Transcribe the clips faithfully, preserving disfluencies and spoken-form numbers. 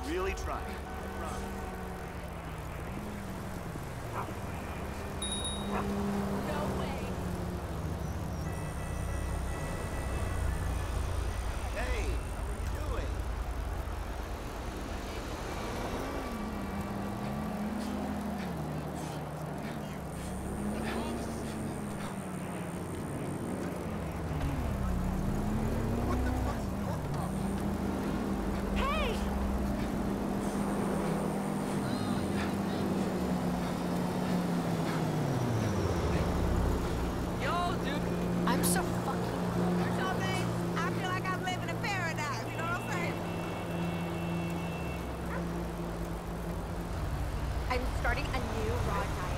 really trying. No way. Hey, how are you doing? What the fuck's your problem? Hey! Yo, dude. I'm so fucking... So, man, I feel like I'm living in paradise, you know what I'm saying? I'm starting a new raw diet.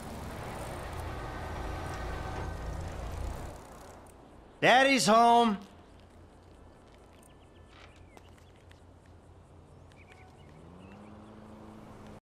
Daddy's home.